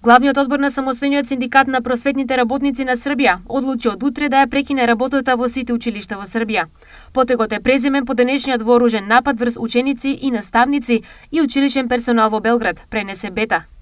Главниот одбор на самостојниот синдикат на просветните работници на Србија одлучи од утре да ја прекине работата во сите училишта во Србија. Потегот е преземен по денешниот вооружен напад врз ученици и наставници и училишен персонал во Белград, пренесе Бета.